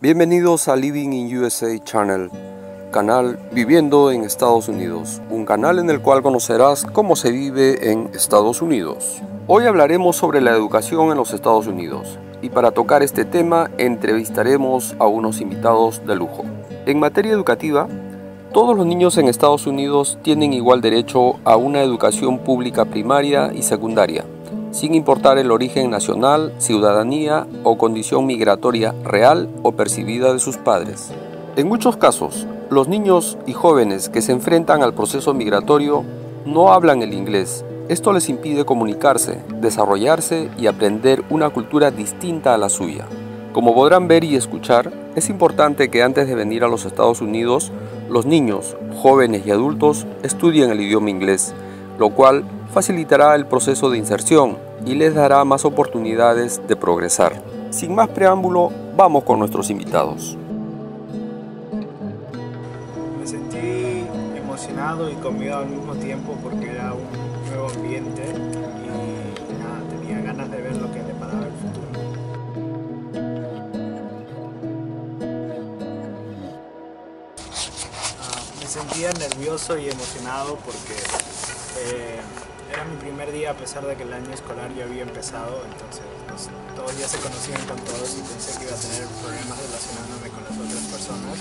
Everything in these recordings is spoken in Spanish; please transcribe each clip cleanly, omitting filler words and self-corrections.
Bienvenidos a Living in USA Channel, canal Viviendo en Estados Unidos, un canal en el cual conocerás cómo se vive en Estados Unidos. Hoy hablaremos sobre la educación en los Estados Unidos y para tocar este tema entrevistaremos a unos invitados de lujo. En materia educativa, todos los niños en Estados Unidos tienen igual derecho a una educación pública primaria y secundaria, sin importar el origen nacional, ciudadanía o condición migratoria real o percibida de sus padres. En muchos casos, los niños y jóvenes que se enfrentan al proceso migratorio no hablan el inglés. Esto les impide comunicarse, desarrollarse y aprender una cultura distinta a la suya. Como podrán ver y escuchar, es importante que antes de venir a los Estados Unidos, los niños, jóvenes y adultos estudien el idioma inglés, lo cual facilitará el proceso de inserción y les dará más oportunidades de progresar. Sin más preámbulo, vamos con nuestros invitados. Me sentí emocionado y con miedo al mismo tiempo porque era un nuevo ambiente y nada, tenía ganas de ver lo que deparaba el futuro. Me sentía nervioso y emocionado porque era mi primer día a pesar de que el año escolar ya había empezado, entonces todos ya se conocían con todos y pensé que iba a tener problemas relacionándome con las otras personas.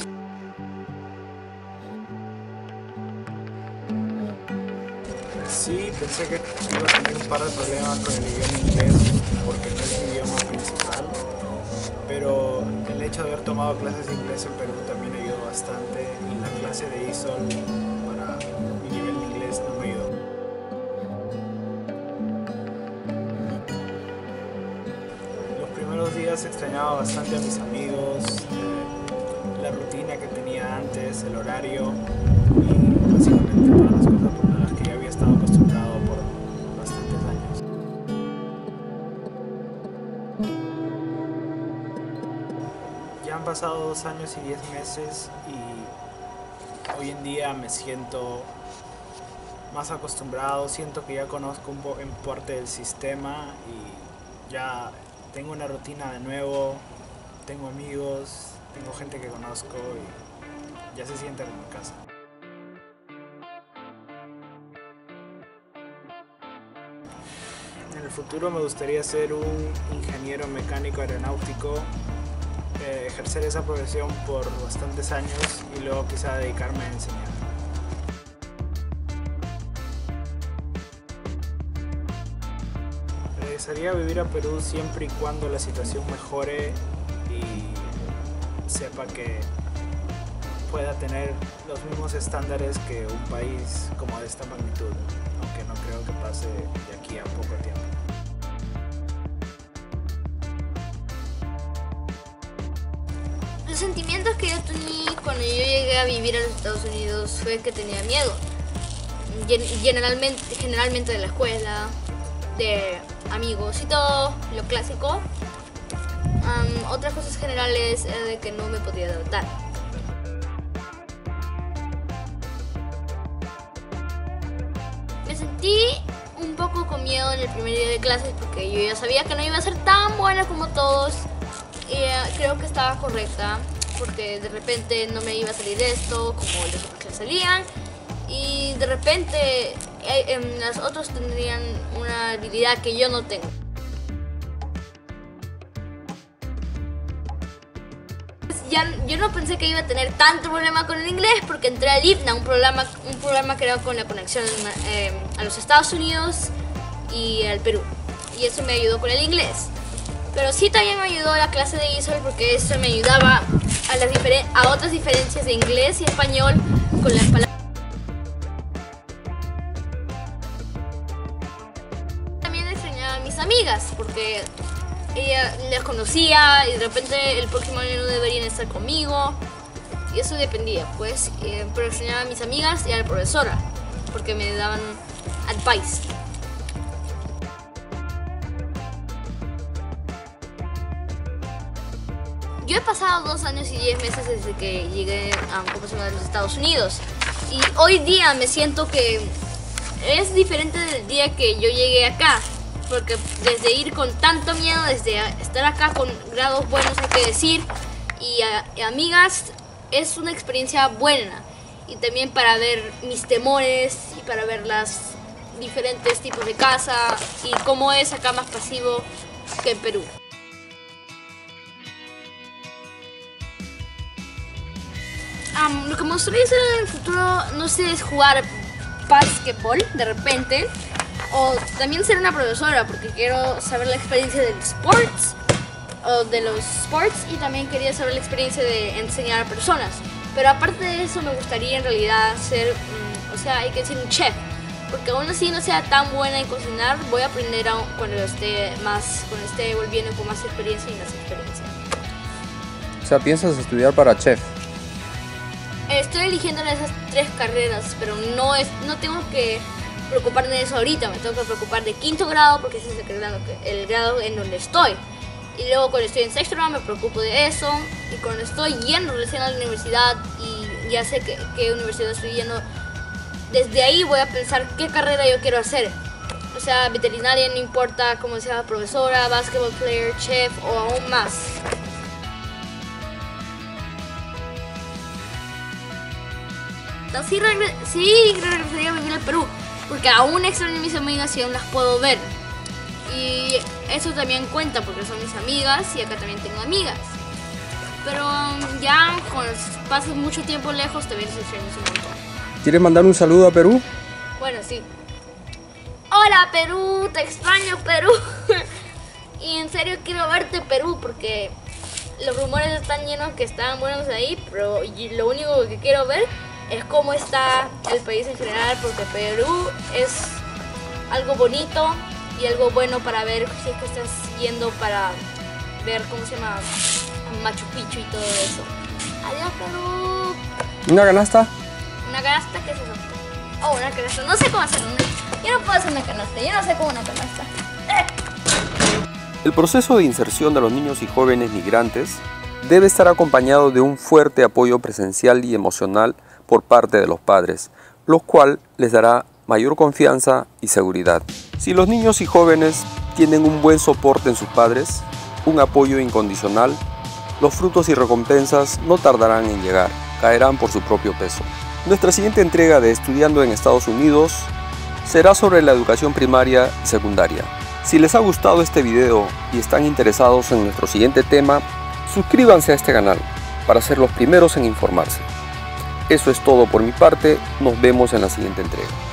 Sí, pensé que iba a tener un par de problemas con el idioma inglés porque no es mi idioma principal, pero el hecho de haber tomado clases de inglés en Perú también ayudó bastante y la clase de ISOL para mi nivel de inglés no me ayudó. Los primeros días extrañaba bastante a mis amigos, la rutina que tenía antes, el horario y básicamente todas las cosas por las que ya había estado acostumbrado por bastantes años. Ya han pasado 2 años y 10 meses y hoy en día me siento más acostumbrado, siento que ya conozco en parte del sistema y ya tengo una rutina de nuevo, tengo amigos, tengo gente que conozco y ya se siente como en casa. En el futuro me gustaría ser un ingeniero mecánico aeronáutico, ejercer esa profesión por bastantes años y luego quizá dedicarme a enseñar. Regresaría a vivir a Perú siempre y cuando la situación mejore y sepa que pueda tener los mismos estándares que un país como de esta magnitud, aunque no creo que pase de aquí a poco tiempo. Los sentimientos que yo tenía cuando yo llegué a vivir a los Estados Unidos fue que tenía miedo. Generalmente de la escuela, de amigos y todo, lo clásico. Otras cosas generales era de que no me podía adaptar. Me sentí un poco con miedo en el primer día de clases porque yo ya sabía que no iba a ser tan buena como todos. Y creo que estaba correcta porque de repente no me iba a salir esto como los otros que salían y de repente las otros tendrían una habilidad que yo no tengo. Yo no pensé que iba a tener tanto problema con el inglés porque entré al IPNA, un problema que era con la conexión a los Estados Unidos y al Perú, y eso me ayudó con el inglés. Pero sí también me ayudó la clase de ISOL porque eso me ayudaba a otras diferencias de inglés y español con las palabras. También extrañaba a mis amigas porque ella las conocía y de repente el próximo año no deberían estar conmigo y eso dependía pues, pero extrañaba a mis amigas y a la profesora porque me daban advice. Yo he pasado 2 años y 10 meses desde que llegué a los Estados Unidos y hoy día me siento que es diferente del día que yo llegué acá. porque desde ir con tanto miedo, desde estar acá con grados buenos hay que decir, y amigas es una experiencia buena. Y también para ver mis temores y para ver las diferentes tipos de casa y cómo es acá más pasivo que en Perú. Lo que me gustaría hacer en el futuro, no sé, es jugar básquetbol de repente, o también ser una profesora, porque quiero saber la experiencia del sports, o de los sports, y también quería saber la experiencia de enseñar a personas. Pero aparte de eso me gustaría en realidad ser, o sea, hay que decir un chef, porque aún así no sea tan buena en cocinar, voy a aprender cuando esté volviendo con más experiencia y más experiencia. O sea, ¿piensas estudiar para chef? Estoy eligiendo esas 3 carreras, pero no tengo que preocuparme de eso ahorita. Me tengo que preocupar de 5º grado porque ese es el grado en donde estoy. Y luego cuando estoy en 6º grado me preocupo de eso. Y cuando estoy yendo recién a la universidad y ya sé qué universidad estoy yendo, desde ahí voy a pensar qué carrera yo quiero hacer. O sea, veterinaria, no importa cómo sea, profesora, basketball player, chef o aún más. Sí, regresaría a vivir al Perú, porque aún extraño a mis amigas y aún las puedo ver. Y eso también cuenta porque son mis amigas y acá también tengo amigas. Pero ya cuando pasas mucho tiempo lejos también se extraña un montón. ¿Quieres mandar un saludo a Perú? Bueno, sí. Hola Perú, te extraño Perú. Y en serio quiero verte Perú porque los rumores están llenos que estaban buenos ahí, pero lo único que quiero ver es cómo está el país en general, porque Perú es algo bonito y algo bueno para ver si es que estás yendo para ver cómo se llama Machu Picchu y todo eso. Adiós Perú. ¿Una canasta? ¿Una canasta? ¿Qué es eso? Oh, una canasta. No sé cómo hacer una. Yo no puedo hacer una canasta. Yo no sé cómo una canasta. El proceso de inserción de los niños y jóvenes migrantes debe estar acompañado de un fuerte apoyo presencial y emocional por parte de los padres, lo cual les dará mayor confianza y seguridad. Si los niños y jóvenes tienen un buen soporte en sus padres, un apoyo incondicional, los frutos y recompensas no tardarán en llegar, caerán por su propio peso. Nuestra siguiente entrega de Estudiando en Estados Unidos será sobre la educación primaria y secundaria. Si les ha gustado este video y están interesados en nuestro siguiente tema, suscríbanse a este canal para ser los primeros en informarse. Eso es todo por mi parte, nos vemos en la siguiente entrega.